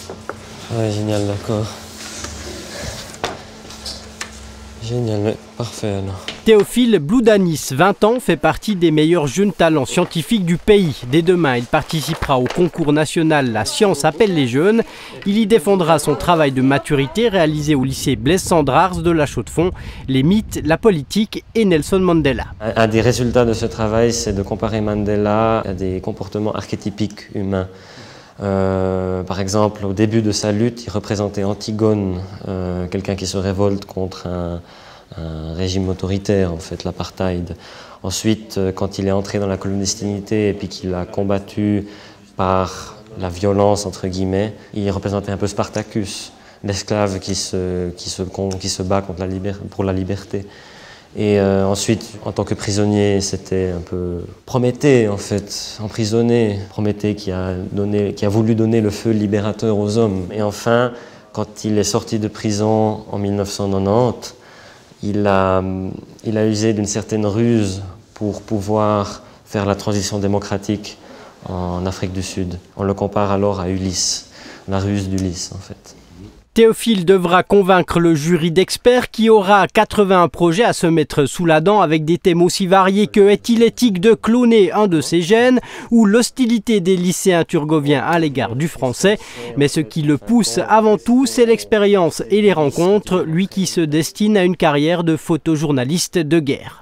Ouais, génial, d'accord. Génial, parfait alors. Théophile Bloudanis, 20 ans, fait partie des meilleurs jeunes talents scientifiques du pays. Dès demain, il participera au concours national La Science appelle les jeunes. Il y défendra son travail de maturité réalisé au lycée Blaise Cendrars de La Chaux-de-Fonds, les mythes, la politique et Nelson Mandela. Un des résultats de ce travail, c'est de comparer Mandela à des comportements archétypiques humains. Par exemple, au début de sa lutte, il représentait Antigone, quelqu'un qui se révolte contre un régime autoritaire, en fait, l'apartheid. Ensuite, quand il est entré dans la clandestinité et puis qu'il a combattu par la violence, entre guillemets, il représentait un peu Spartacus, l'esclave qui se bat pour la liberté. Et ensuite, en tant que prisonnier, c'était un peu Prométhée, en fait, emprisonné. Prométhée qui a voulu donner le feu libérateur aux hommes. Et enfin, quand il est sorti de prison en 1990, il a usé d'une certaine ruse pour pouvoir faire la transition démocratique en Afrique du Sud. On le compare alors à Ulysse, la ruse d'Ulysse, en fait. Théophile devra convaincre le jury d'experts qui aura 81 projets à se mettre sous la dent avec des thèmes aussi variés que est-il éthique de cloner un de ses gènes ou l'hostilité des lycéens turgoviens à l'égard du français. Mais ce qui le pousse avant tout, c'est l'expérience et les rencontres, lui qui se destine à une carrière de photojournaliste de guerre.